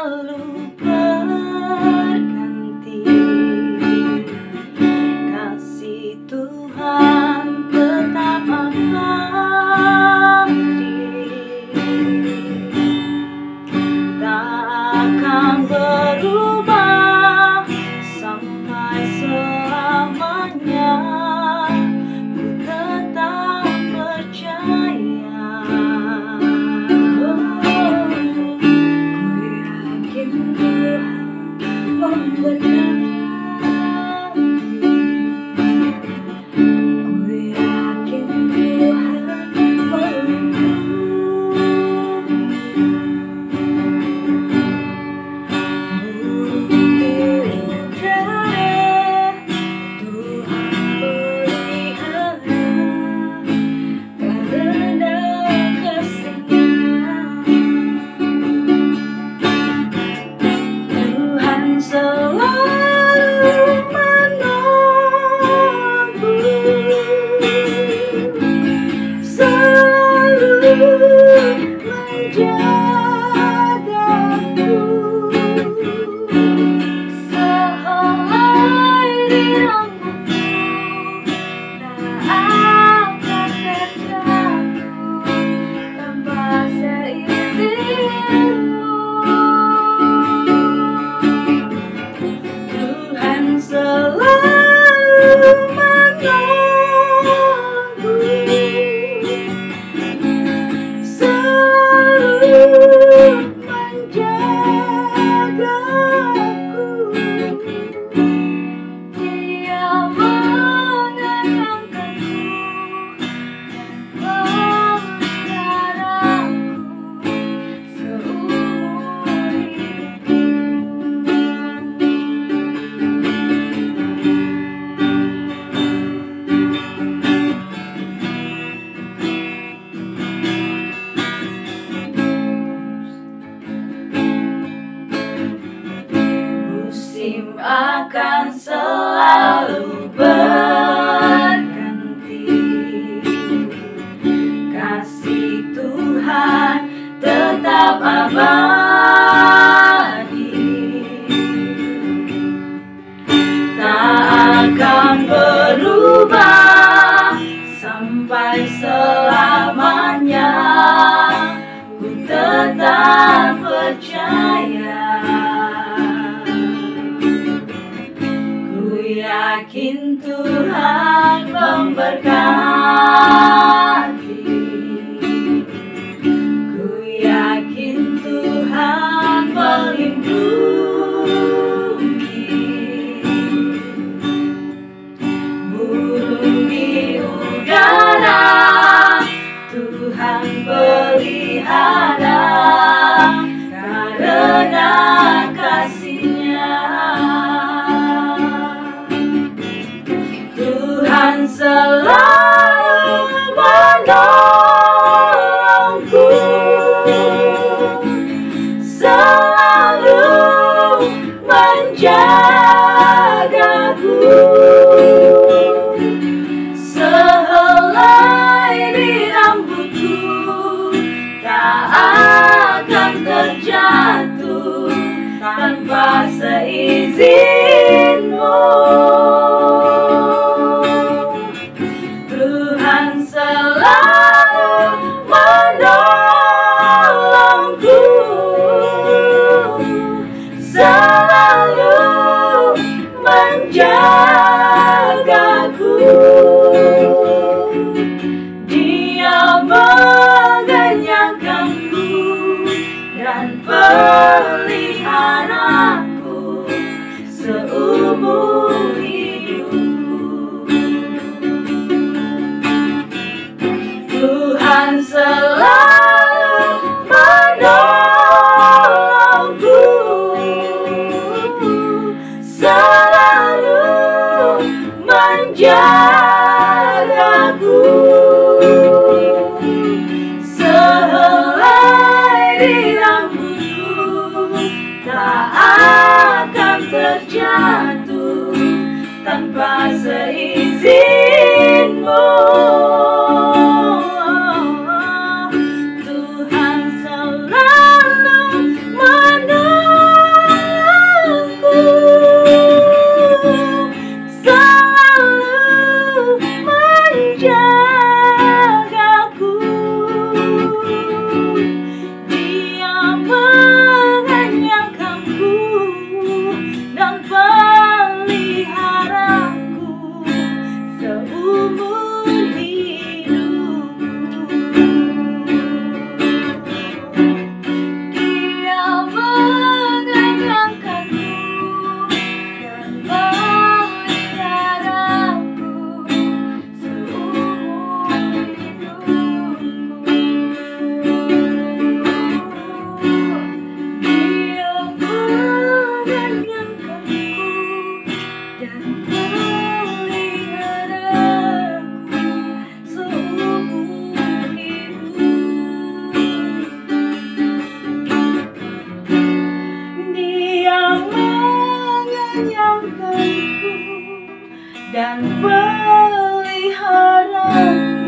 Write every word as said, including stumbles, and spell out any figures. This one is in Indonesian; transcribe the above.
selalu berganti. Kasih Tuhan tetap abadi, tak akan berubah sampai selamanya. Ku tetap percaya. Oh, ku yakin Tuhan memberkati. Ku yakin Tuhan musim akan selalu berganti. Kasih Tuhan tetap abadi, tak akan berubah sampai selamanya. Ku tetap percaya. Yakin Tuhan memberkati. Ku yakin Tuhan melindungi. Burung di udara Tuhan pelihara, karena kasih-Nya. Tuhan selalu menolongku, selalu menjagaku. Sehelai di rambutku tak akan terjatuh tanpa seizinmu. Tuhan selalu menolongku, selalu menjagaku. Dia mengenyangkanku dan peliharaku seumur Tuhan selalu menolongku, selalu menjagaku. Sehelai di rambutku tak akan terjatuh tanpa seizinmu. Tuhan selalu menolongku. dan peliharaku.